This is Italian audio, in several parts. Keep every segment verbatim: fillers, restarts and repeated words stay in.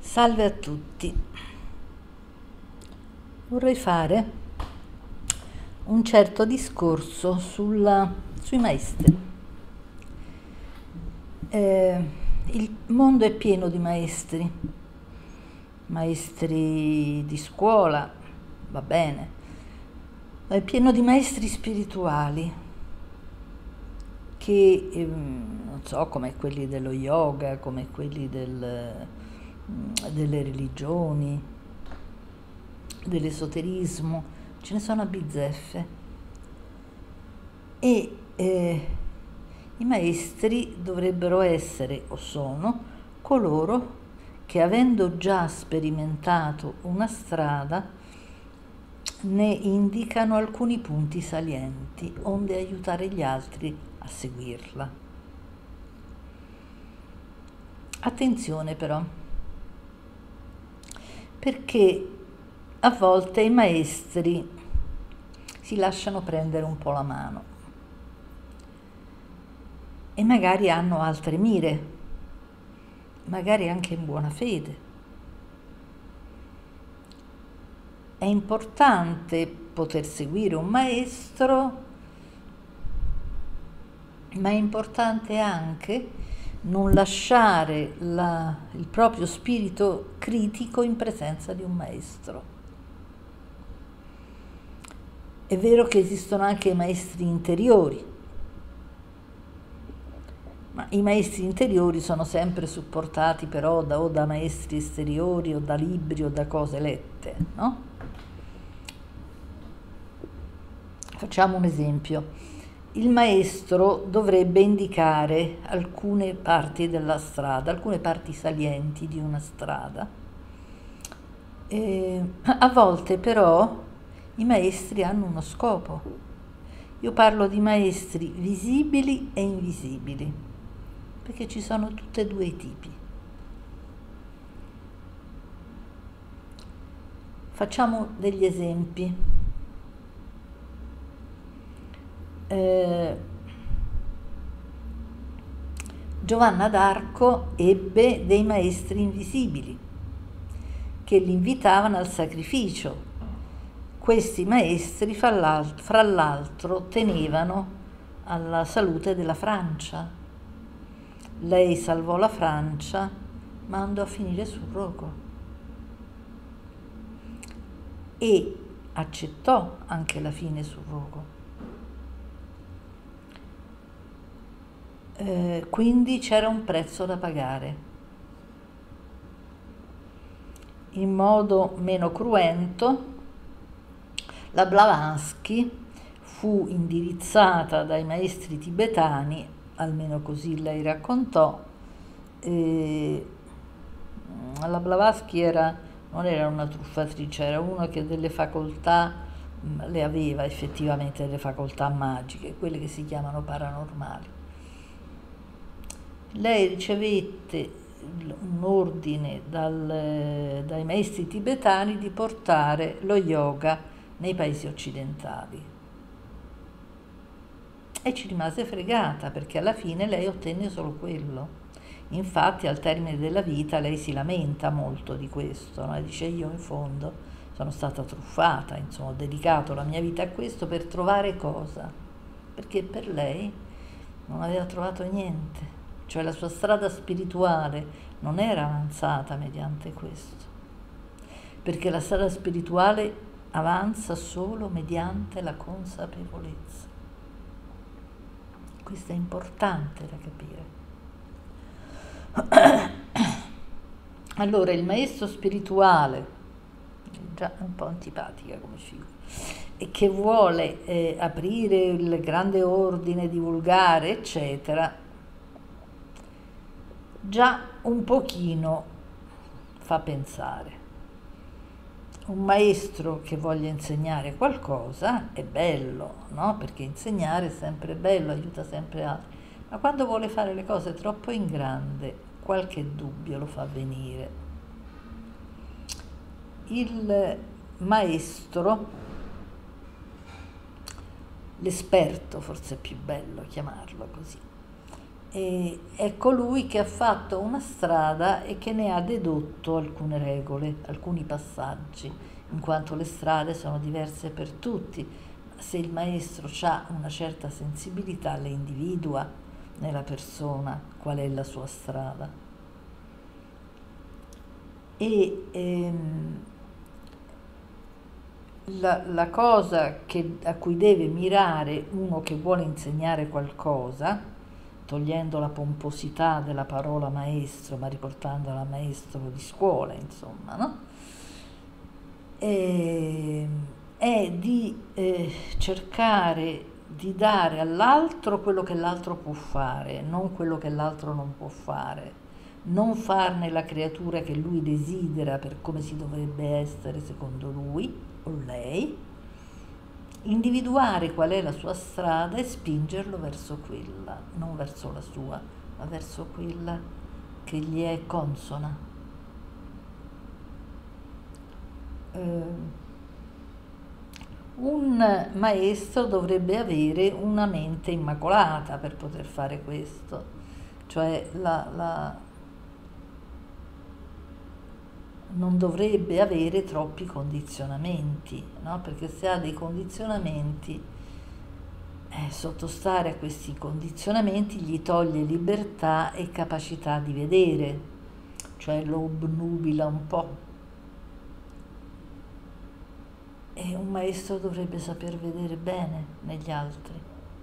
Salve a tutti. Vorrei fare un certo discorso sulla, sui maestri. Eh, il mondo è pieno di maestri, maestri di scuola, va bene, ma è pieno di maestri spirituali che, eh, non so, come quelli dello yoga, come quelli del, delle religioni, dell'esoterismo, ce ne sono a bizzeffe. E eh, i maestri dovrebbero essere, o sono, coloro che, avendo già sperimentato una strada, ne indicano alcuni punti salienti, onde aiutare gli altri a seguirla. Attenzione però, perché a volte i maestri si lasciano prendere un po' la mano e magari hanno altre mire, magari anche in buona fede. È importante poter seguire un maestro, ma è importante anche non lasciare la, il proprio spirito critico in presenza di un maestro. È vero che esistono anche i maestri interiori, ma i maestri interiori sono sempre supportati però da, o da maestri esteriori o da libri o da cose lette, no? Facciamo un esempio. Il maestro dovrebbe indicare alcune parti della strada, alcune parti salienti di una strada. E a volte però i maestri hanno uno scopo. Io parlo di maestri visibili e invisibili, perché ci sono tutti e due i tipi. Facciamo degli esempi. Eh, Giovanna d'Arco ebbe dei maestri invisibili che l'invitavano al sacrificio. Questi maestri, fra l'altro, fra l'altro, tenevano alla salute della Francia. Lei salvò la Francia, ma andò a finire sul rogo e accettò anche la fine sul rogo. Eh, quindi c'era un prezzo da pagare. In modo meno cruento, la Blavatsky fu indirizzata dai maestri tibetani, almeno così lei raccontò. Eh, la Blavatsky era, non era una truffatrice, era una che delle facoltà le aveva effettivamente, delle facoltà magiche, quelle che si chiamano paranormali. Lei ricevette un ordine dal, dai maestri tibetani di portare lo yoga nei paesi occidentali e ci rimase fregata, perché alla fine lei ottenne solo quello. Infatti al termine della vita lei si lamenta molto di questo, no? E dice: io in fondo sono stata truffata, insomma ho dedicato la mia vita a questo per trovare cosa? Perché per lei non aveva trovato niente. Cioè la sua strada spirituale non era avanzata mediante questo, perché la strada spirituale avanza solo mediante la consapevolezza. Questo è importante da capire. Allora, il maestro spirituale, già un po' antipatica come figura, e che vuole eh, aprire il grande ordine, divulgare, eccetera, già un pochino fa pensare. Un maestro che voglia insegnare qualcosa è bello, no? Perché insegnare è sempre bello, aiuta sempre altri, ma quando vuole fare le cose troppo in grande, qualche dubbio lo fa venire. Il maestro, l'esperto, forse è più bello chiamarlo così, E è colui che ha fatto una strada e che ne ha dedotto alcune regole, alcuni passaggi, in quanto le strade sono diverse per tutti. Se il maestro ha una certa sensibilità, le individua nella persona qual è la sua strada. E ehm, la, la cosa che, a cui deve mirare uno che vuole insegnare qualcosa, togliendo la pomposità della parola maestro, ma riportandola a maestro di scuola, insomma, no? E, è di eh, cercare di dare all'altro quello che l'altro può fare, non quello che l'altro non può fare, non farne la creatura che lui desidera per come si dovrebbe essere secondo lui o lei, individuare qual è la sua strada e spingerlo verso quella, non verso la sua, ma verso quella che gli è consona. Eh, un maestro dovrebbe avere una mente immacolata per poter fare questo, cioè la, la, non dovrebbe avere troppi condizionamenti, no? Perché se ha dei condizionamenti, eh, sottostare a questi condizionamenti gli toglie libertà e capacità di vedere, cioè lo obnubila un po'. E un maestro dovrebbe saper vedere bene negli altri.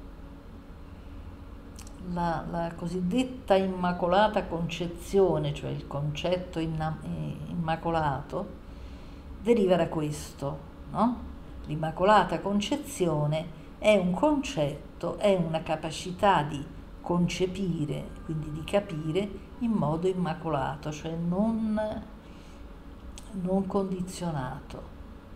La, la cosiddetta immacolata concezione, cioè il concetto inna- immacolato, deriva da questo, no? L'immacolata concezione è un concetto, è una capacità di concepire, quindi di capire in modo immacolato, cioè non, non condizionato.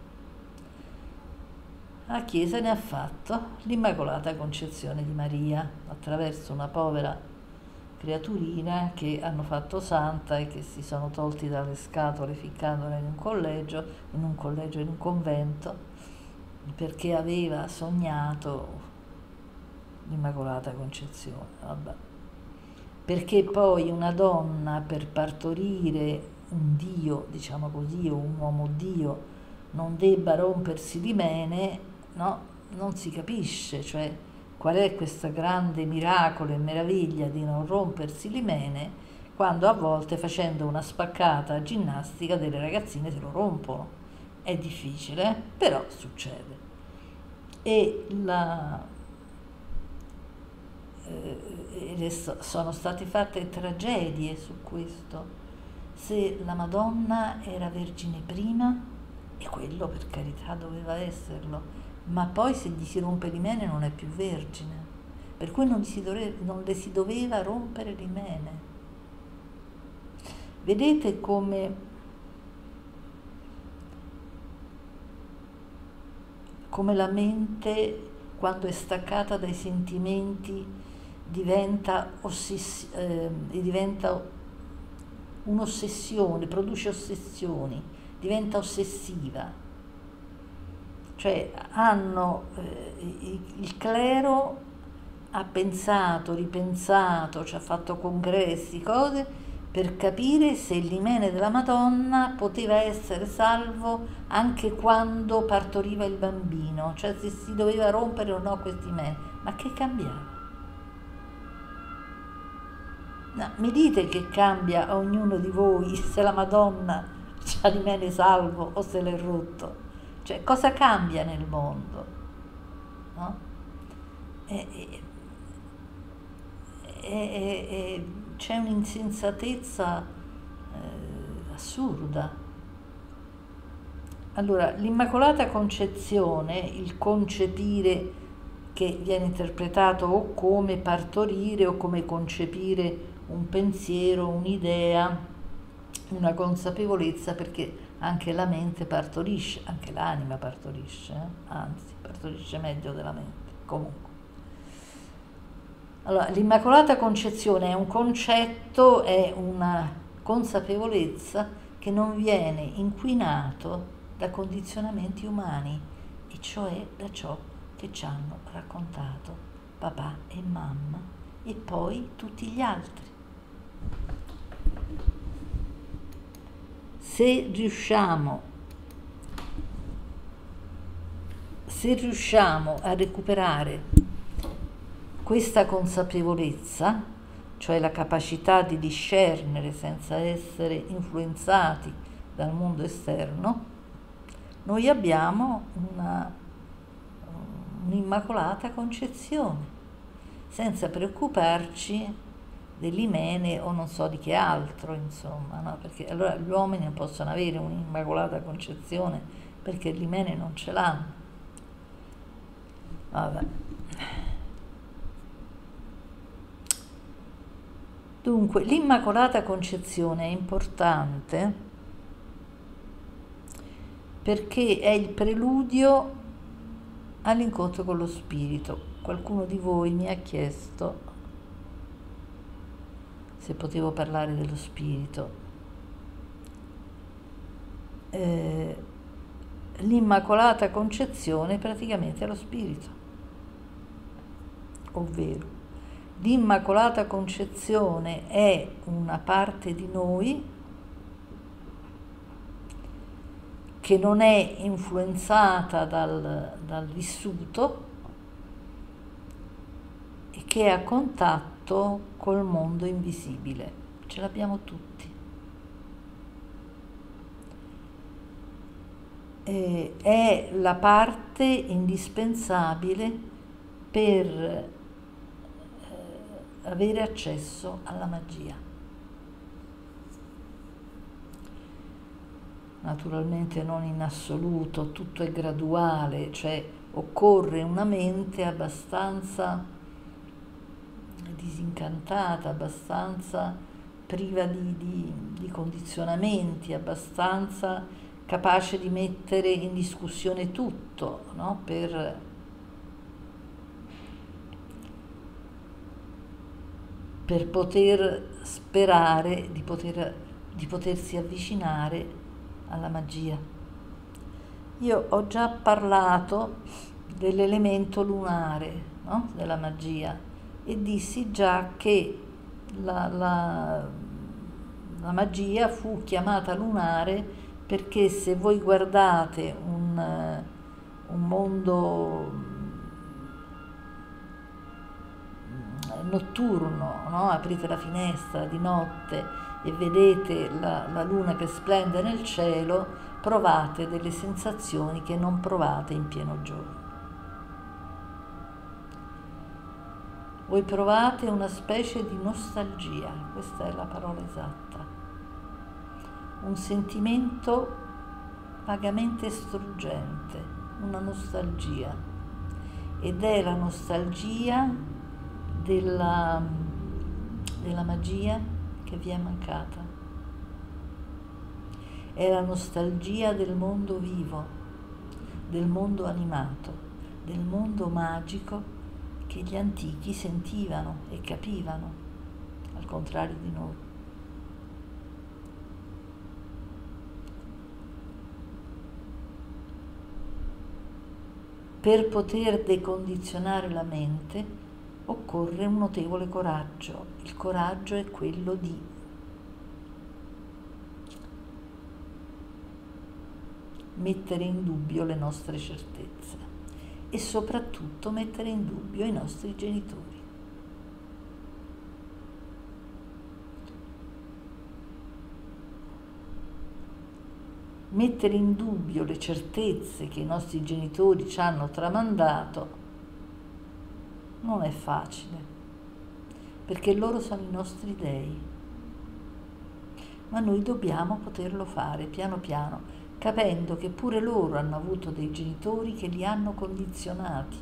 La Chiesa ne ha fatto l'Immacolata Concezione di Maria attraverso una povera creaturina che hanno fatto santa e che si sono tolti dalle scatole ficcandola in un collegio, in un collegio, in un convento, perché aveva sognato l'Immacolata Concezione. Vabbè. Perché poi una donna per partorire un Dio, diciamo così, o un uomo Dio, non debba rompersi di mene, no, non si capisce, cioè qual è questo grande miracolo e meraviglia di non rompersi le mene quando a volte facendo una spaccata ginnastica delle ragazzine se lo rompono. È difficile, eh? Però succede. E la, eh, sono state fatte tragedie su questo. Se la Madonna era vergine prima, e quello per carità doveva esserlo, ma poi se gli si rompe l'imene non è più vergine, per cui non, si doveva, non le si doveva rompere l'imene. Vedete come, come la mente, quando è staccata dai sentimenti, diventa, ossess- eh, diventa un'ossessione, produce ossessioni, diventa ossessiva. Cioè hanno, eh, il clero ha pensato, ripensato, ci ha fatto congressi, cose, per capire se l'imene della Madonna poteva essere salvo anche quando partoriva il bambino, cioè se si doveva rompere o no quest'imene. Ma che cambiava? No, mi dite che cambia a ognuno di voi se la Madonna c'ha l'imene salvo o se l'è rotto? Cioè, cosa cambia nel mondo? No? E, e, e, e, c'è un'insensatezza eh, assurda. Allora, l'Immacolata Concezione, il concepire che viene interpretato o come partorire o come concepire un pensiero, un'idea, una consapevolezza, perché anche la mente partorisce, anche l'anima partorisce, eh? Anzi, partorisce meglio della mente, comunque. Allora, l'Immacolata Concezione è un concetto, è una consapevolezza che non viene inquinato da condizionamenti umani, e cioè da ciò che ci hanno raccontato papà e mamma e poi tutti gli altri. Se riusciamo, se riusciamo a recuperare questa consapevolezza, cioè la capacità di discernere senza essere influenzati dal mondo esterno, noi abbiamo una, un'immacolata concezione, senza preoccuparci dell'imene o non so di che altro, insomma, no? Perché allora gli uomini non possono avere un'immacolata concezione perché l'imene non ce l'hanno. Vabbè. Dunque, l'Immacolata Concezione è importante perché è il preludio all'incontro con lo Spirito. Qualcuno di voi mi ha chiesto se potevo parlare dello Spirito. Eh, L'Immacolata Concezione praticamente è lo Spirito, ovvero l'Immacolata Concezione è una parte di noi che non è influenzata dal, dal vissuto e che è a contatto col mondo invisibile. Ce l'abbiamo tutti. E è la parte indispensabile per avere accesso alla magia. Naturalmente non in assoluto, tutto è graduale, cioè occorre una mente abbastanza disincantata, abbastanza priva di, di, di condizionamenti, abbastanza capace di mettere in discussione tutto, no? Per per poter sperare di, poter, di potersi avvicinare alla magia. Io ho già parlato dell'elemento lunare, no? Della magia, e dissi già che la, la, la magia fu chiamata lunare perché se voi guardate un, un mondo notturno, no? Aprite la finestra di notte e vedete la, la luna che splende nel cielo, provate delle sensazioni che non provate in pieno giorno. Voi provate una specie di nostalgia, questa è la parola esatta, un sentimento vagamente struggente, una nostalgia, ed è la nostalgia Della, della magia che vi è mancata. È la nostalgia del mondo vivo, del mondo animato, del mondo magico che gli antichi sentivano e capivano, al contrario di noi. Per poter decondizionare la mente occorre un notevole coraggio. Il coraggio è quello di mettere in dubbio le nostre certezze e soprattutto mettere in dubbio i nostri genitori. Mettere in dubbio le certezze che i nostri genitori ci hanno tramandato non è facile, perché loro sono i nostri dei, ma noi dobbiamo poterlo fare piano piano, capendo che pure loro hanno avuto dei genitori che li hanno condizionati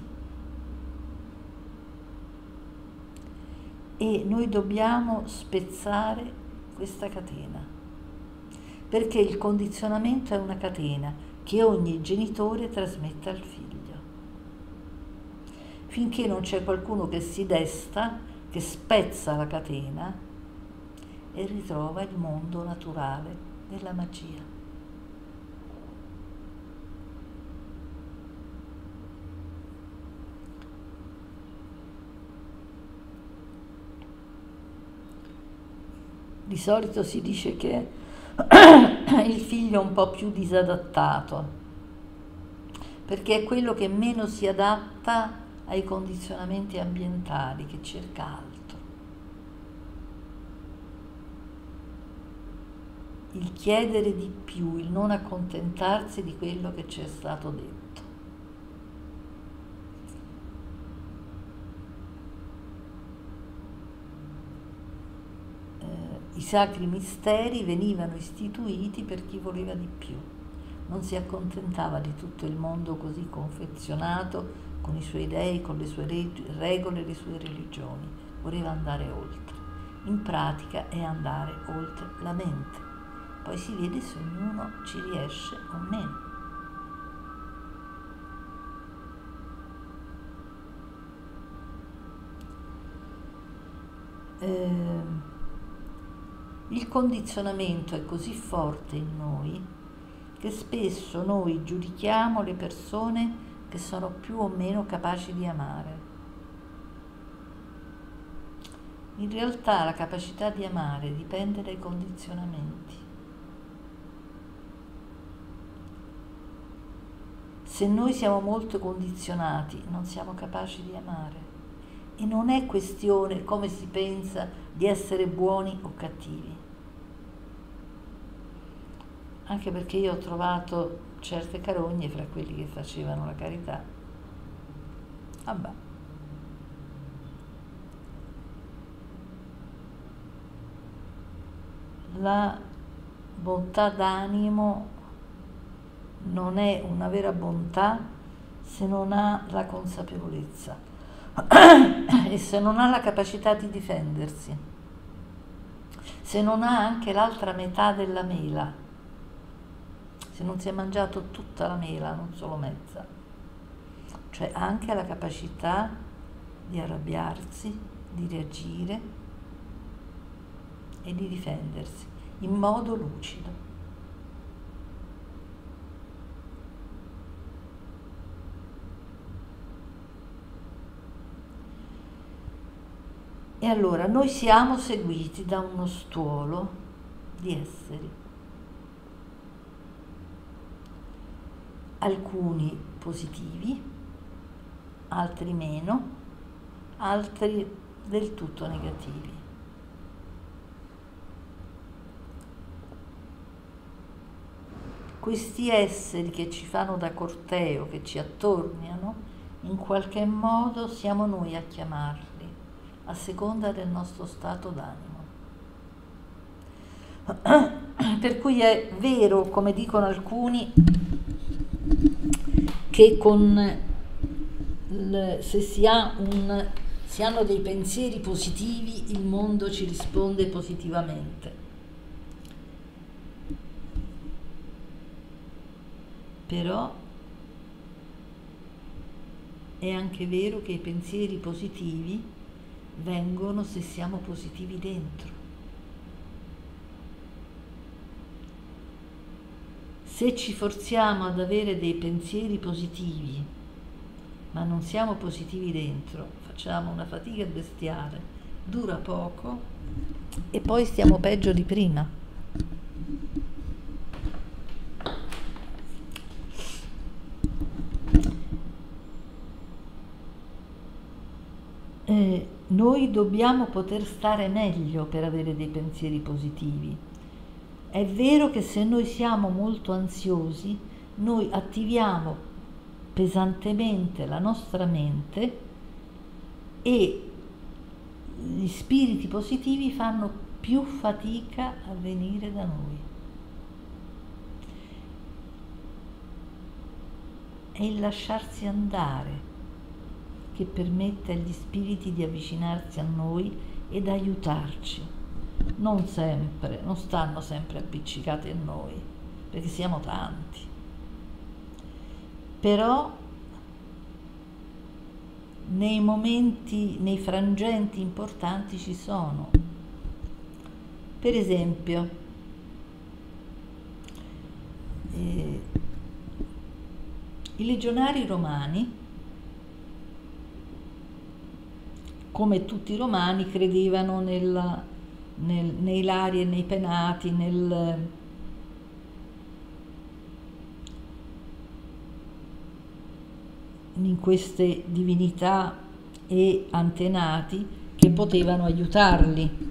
e noi dobbiamo spezzare questa catena, perché il condizionamento è una catena che ogni genitore trasmette al figlio. Finché non c'è qualcuno che si desta, che spezza la catena e ritrova il mondo naturale della magia. Di solito si dice che il figlio è un po' più disadattato, perché è quello che meno si adatta ai condizionamenti ambientali, che cerca altro. Il chiedere di più, il non accontentarsi di quello che ci è stato detto. I sacri misteri venivano istituiti per chi voleva di più, non si accontentava di tutto il mondo così confezionato, con i suoi dei, con le sue regole e le sue religioni, voleva andare oltre. In pratica è andare oltre la mente, poi si vede se ognuno ci riesce o meno. Eh, Il condizionamento è così forte in noi che spesso noi giudichiamo le persone che sono più o meno capaci di amare. In realtà la capacità di amare dipende dai condizionamenti. Se noi siamo molto condizionati, non siamo capaci di amare. E non è questione, come si pensa, di essere buoni o cattivi. Anche perché io ho trovato certe carogne fra quelli che facevano la carità. Vabbè. La bontà d'animo non è una vera bontà se non ha la consapevolezza e se non ha la capacità di difendersi, se non ha anche l'altra metà della mela, se non si è mangiato tutta la mela, non solo mezza, cioè anche la capacità di arrabbiarsi, di reagire e di difendersi in modo lucido. E allora noi siamo seguiti da uno stuolo di esseri, alcuni positivi, altri meno, altri del tutto negativi. Questi esseri che ci fanno da corteo, che ci attorniano, in qualche modo siamo noi a chiamarli, a seconda del nostro stato d'animo. Per cui è vero, come dicono alcuni, che con il, se si ha un, si hanno dei pensieri positivi, il mondo ci risponde positivamente. Però è anche vero che i pensieri positivi vengono se siamo positivi dentro. Se ci forziamo ad avere dei pensieri positivi, ma non siamo positivi dentro, facciamo una fatica bestiale, dura poco e poi stiamo peggio di prima. Eh, noi dobbiamo poter stare meglio per avere dei pensieri positivi. È vero che se noi siamo molto ansiosi, noi attiviamo pesantemente la nostra mente e gli spiriti positivi fanno più fatica a venire da noi. È il lasciarsi andare che permette agli spiriti di avvicinarsi a noi ed aiutarci. Non sempre, non stanno sempre appiccicati a noi, perché siamo tanti. Però nei momenti, nei frangenti importanti ci sono. Per esempio, eh, i legionari romani, come tutti i romani, credevano nella, nel, nei lari e nei penati, nel, in queste divinità e antenati che potevano aiutarli.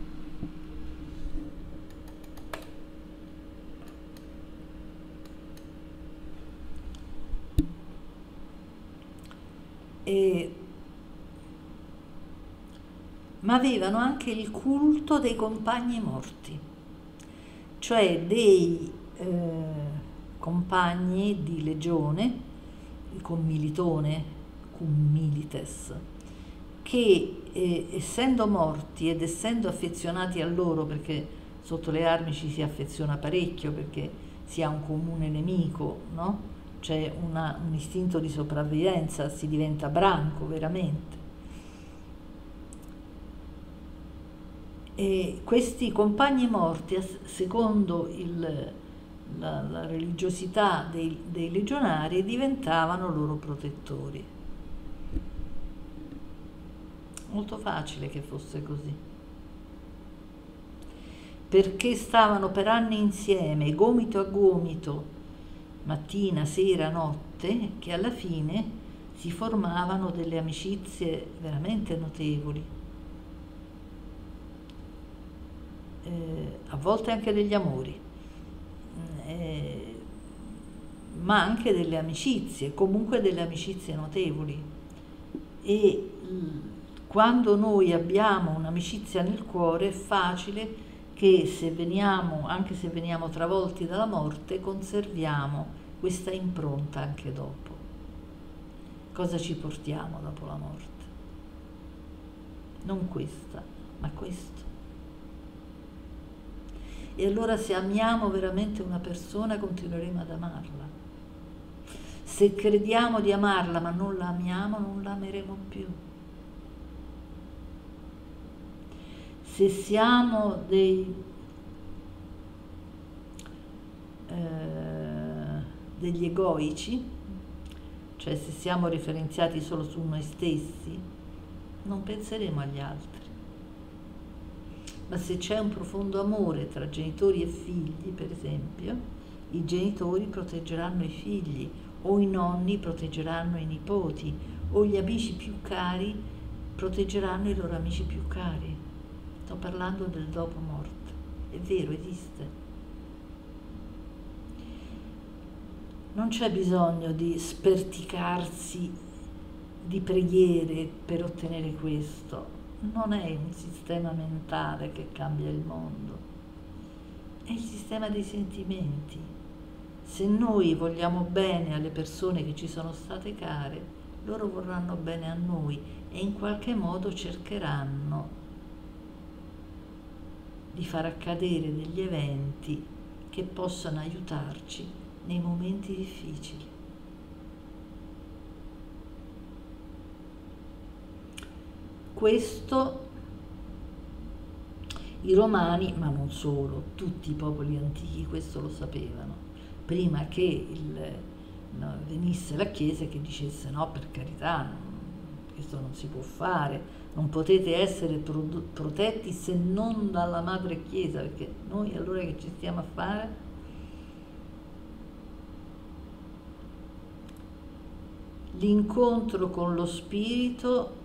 E, ma avevano anche il culto dei compagni morti, cioè dei eh, compagni di legione, con militone, cum milites, che eh, essendo morti ed essendo affezionati a loro, perché sotto le armi ci si affeziona parecchio perché si ha un comune nemico, no? C'è una, un istinto di sopravvivenza, si diventa branco veramente. E questi compagni morti, secondo il, la, la religiosità dei, dei legionari, diventavano loro protettori. Molto facile che fosse così, perché stavano per anni insieme, gomito a gomito, mattina, sera, notte, che alla fine si formavano delle amicizie veramente notevoli. Eh, a volte anche degli amori, eh, ma anche delle amicizie, comunque delle amicizie notevoli. E quando noi abbiamo un'amicizia nel cuore è facile che se veniamo, anche se veniamo travolti dalla morte, conserviamo questa impronta anche dopo. Cosa ci portiamo dopo la morte? Non questa, ma questo. E allora se amiamo veramente una persona continueremo ad amarla. Se crediamo di amarla ma non la amiamo, non la ameremo più. Se siamo dei, eh, degli egoici, cioè se siamo referenziati solo su noi stessi, non penseremo agli altri. Ma se c'è un profondo amore tra genitori e figli, per esempio, i genitori proteggeranno i figli, o i nonni proteggeranno i nipoti, o gli amici più cari proteggeranno i loro amici più cari. Sto parlando del dopo morte, è vero, esiste. Non c'è bisogno di sperticarsi di preghiere per ottenere questo. Non è un sistema mentale che cambia il mondo, è il sistema dei sentimenti. Se noi vogliamo bene alle persone che ci sono state care, loro vorranno bene a noi e in qualche modo cercheranno di far accadere degli eventi che possano aiutarci nei momenti difficili. Questo i romani, ma non solo, tutti i popoli antichi questo lo sapevano, prima che il, no, venisse la Chiesa che dicesse no, per carità, questo non si può fare, non potete essere pro protetti se non dalla madre Chiesa, perché noi allora che ci stiamo a fare? L'incontro con lo spirito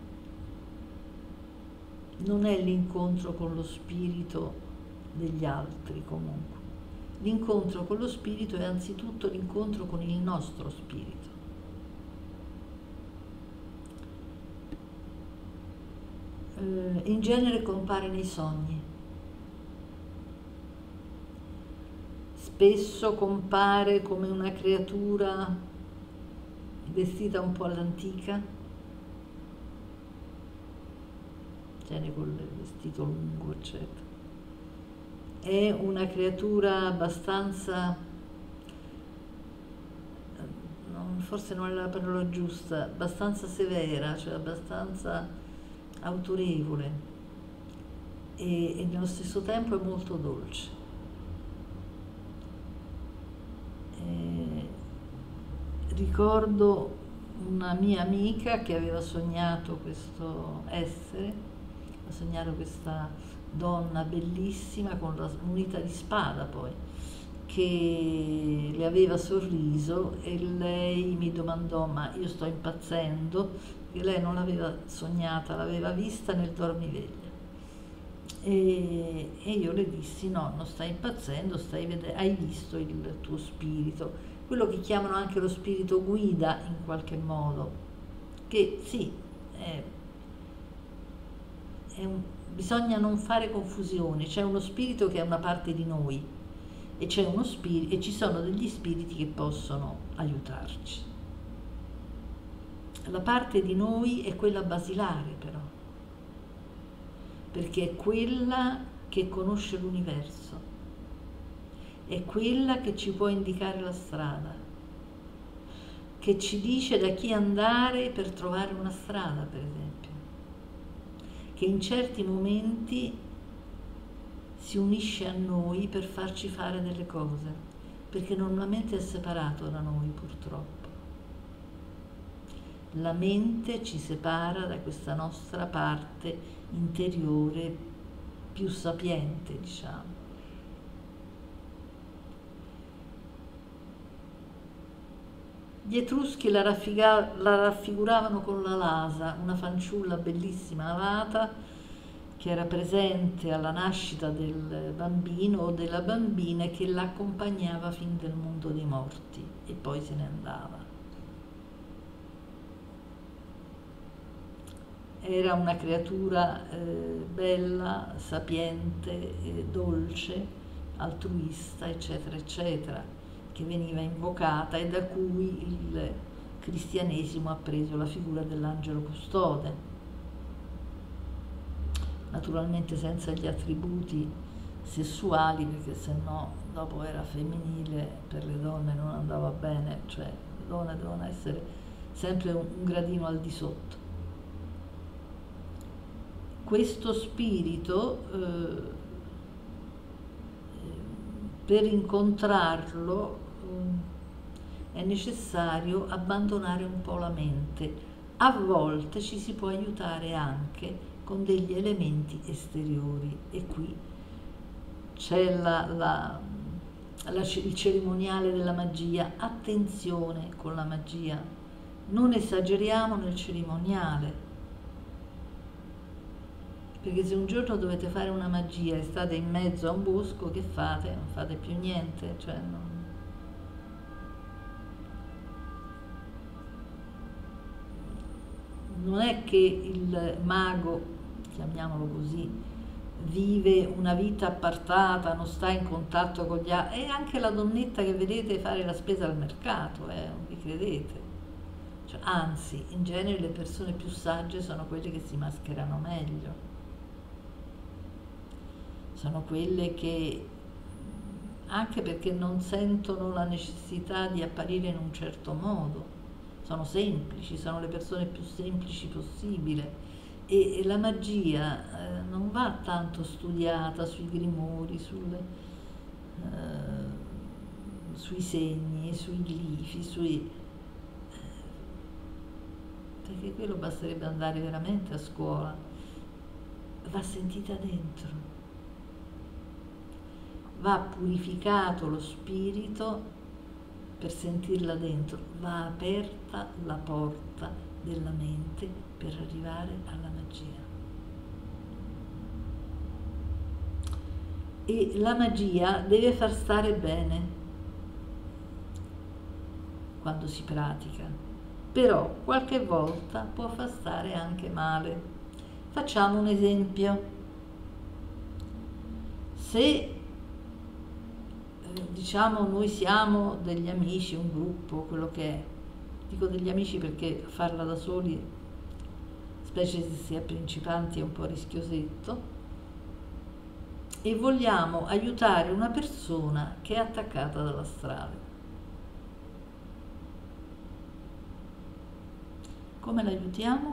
non è l'incontro con lo spirito degli altri comunque. L'incontro con lo spirito è anzitutto l'incontro con il nostro spirito. Eh, in genere compare nei sogni. Spesso compare come una creatura vestita un po' all'antica, cioè con il vestito lungo, eccetera. È una creatura abbastanza, non, forse non è la parola giusta, abbastanza severa, cioè abbastanza autorevole e, e nello stesso tempo è molto dolce. E ricordo una mia amica che aveva sognato questo essere ho sognato questa donna bellissima con la munita di spada poi, che le aveva sorriso e lei mi domandò: ma io sto impazzendo? Perché lei non l'aveva sognata, l'aveva vista nel dormiveglia. E, e io le dissi: no, non stai impazzendo, stai vedendo, hai visto il tuo spirito, quello che chiamano anche lo spirito guida in qualche modo, che sì, è, è un, bisogna non fare confusione, c'è uno spirito che è una parte di noi e, c'è uno spirito, e ci sono degli spiriti che possono aiutarci. La parte di noi è quella basilare però, perché è quella che conosce l'universo, è quella che ci può indicare la strada, che ci dice da chi andare per trovare una strada, per esempio, che in certi momenti si unisce a noi per farci fare delle cose, perché normalmente è separato da noi, purtroppo. La mente ci separa da questa nostra parte interiore più sapiente, diciamo. Gli Etruschi la, raffiga- la raffiguravano con la Lasa, una fanciulla bellissima alata che era presente alla nascita del bambino o della bambina e che l'accompagnava fin nel mondo dei morti e poi se ne andava. Era una creatura eh, bella, sapiente, eh, dolce, altruista, eccetera, eccetera, che veniva invocata e da cui il cristianesimo ha preso la figura dell'angelo custode. Naturalmente senza gli attributi sessuali, perché sennò dopo era femminile, per le donne non andava bene, cioè le donne devono essere sempre un, un gradino al di sotto. Questo spirito, eh, per incontrarlo, eh, è necessario abbandonare un po' la mente. A volte ci si può aiutare anche con degli elementi esteriori e qui c'è la, la, la, il cerimoniale della magia. Attenzione con la magia, non esageriamo nel cerimoniale, perché se un giorno dovete fare una magia e state in mezzo a un bosco, che fate? Non fate più niente, cioè non... non è che il mago, chiamiamolo così, vive una vita appartata, non sta in contatto con gli altri, e anche la donnetta che vedete fare la spesa al mercato, eh, non vi credete. Cioè, anzi, in genere le persone più sagge sono quelle che si mascherano meglio. Sono quelle che, anche perché non sentono la necessità di apparire in un certo modo, sono semplici, sono le persone più semplici possibile e, e la magia eh, non va tanto studiata sui grimori, sulle, eh, sui segni, sui glifi, sui, eh, perché quello basterebbe andare veramente a scuola, va sentita dentro. Va purificato lo spirito per sentirla dentro, va aperta la porta della mente per arrivare alla magia. E la magia deve far stare bene quando si pratica, però qualche volta può far stare anche male. Facciamo un esempio. Se diciamo noi siamo degli amici, un gruppo, quello che è, dico degli amici perché farla da soli, specie se si è principianti, è un po' rischiosetto, e vogliamo aiutare una persona che è attaccata dalla strada. Come l'aiutiamo?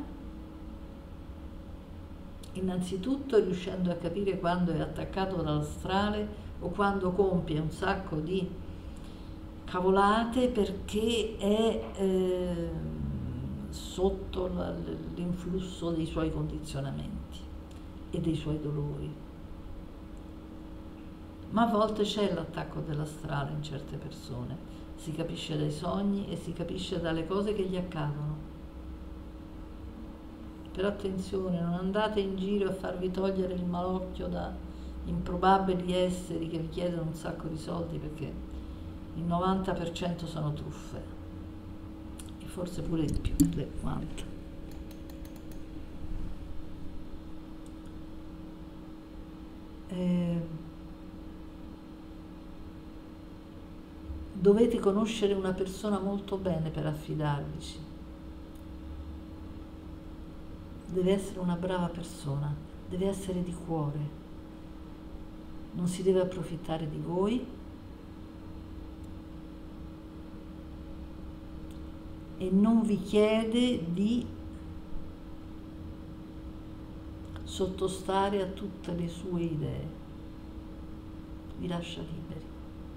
Innanzitutto riuscendo a capire quando è attaccato dalla strada o quando compie un sacco di cavolate perché è eh, sotto l'influsso dei suoi condizionamenti, e dei suoi dolori. Ma a volte c'è l'attacco dell'astrale in certe persone, si capisce dai sogni e si capisce dalle cose che gli accadono. Però attenzione, non andate in giro a farvi togliere il malocchio da improbabili esseri che vi chiedono un sacco di soldi, perché il novanta per cento sono truffe, e forse pure di più del novanta. Eh, dovete conoscere una persona molto bene per affidarvici. Deve essere una brava persona, deve essere di cuore, non si deve approfittare di voi e non vi chiede di sottostare a tutte le sue idee, vi lascia liberi.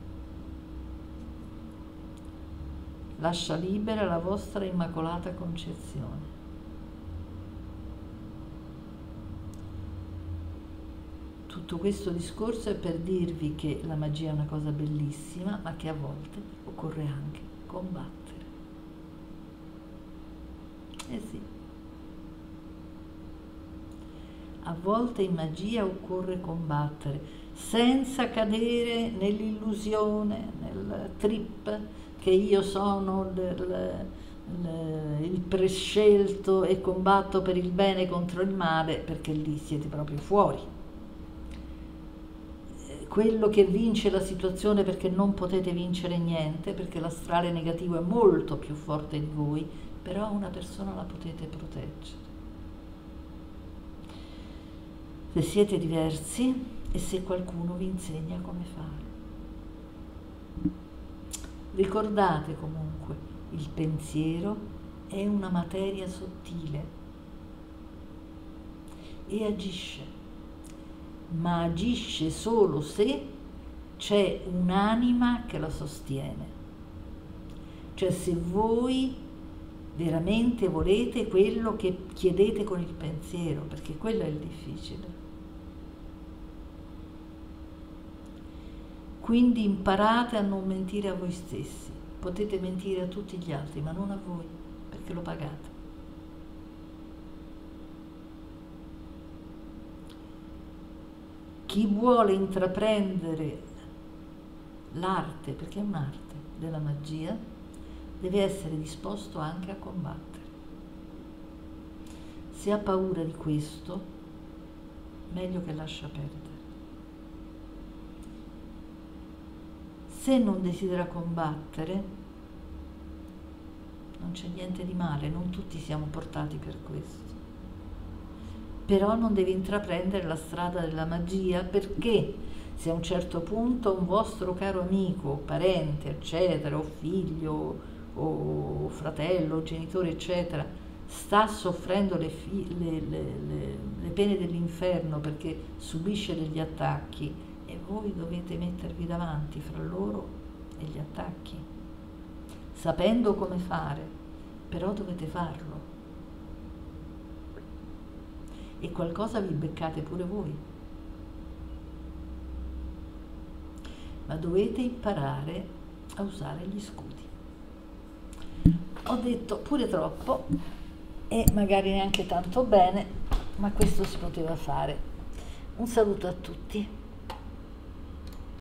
Lascia libera la vostra immacolata concezione. Tutto questo discorso è per dirvi che la magia è una cosa bellissima, ma che a volte occorre anche combattere. Eh sì. A volte in magia occorre combattere, senza cadere nell'illusione, nel trip che io sono del, il, il prescelto e combatto per il bene contro il male, perché lì siete proprio fuori. Quello che vince la situazione, perché non potete vincere niente, perché l'astrale negativo è molto più forte di voi, però una persona la potete proteggere. Se siete diversi e se qualcuno vi insegna come fare. Ricordate comunque, il pensiero è una materia sottile e agisce, ma agisce solo se c'è un'anima che la sostiene. Cioè se voi veramente volete quello che chiedete con il pensiero, perché quello è il difficile. Quindi imparate a non mentire a voi stessi. Potete mentire a tutti gli altri, ma non a voi, perché lo pagate. Chi vuole intraprendere l'arte, perché è un'arte della magia, deve essere disposto anche a combattere. Se ha paura di questo, meglio che lascia perdere. Se non desidera combattere, non c'è niente di male, non tutti siamo portati per questo. Però non deve intraprendere la strada della magia, perché se a un certo punto un vostro caro amico, parente, eccetera, o figlio, o fratello, o genitore, eccetera, sta soffrendo le, le, le, le, le pene dell'inferno perché subisce degli attacchi, e voi dovete mettervi davanti fra loro e gli attacchi, sapendo come fare, però dovete farlo. E qualcosa vi beccate pure voi. Ma dovete imparare a usare gli scudi. Ho detto pure troppo e magari neanche tanto bene, ma questo si poteva fare. Un saluto a tutti.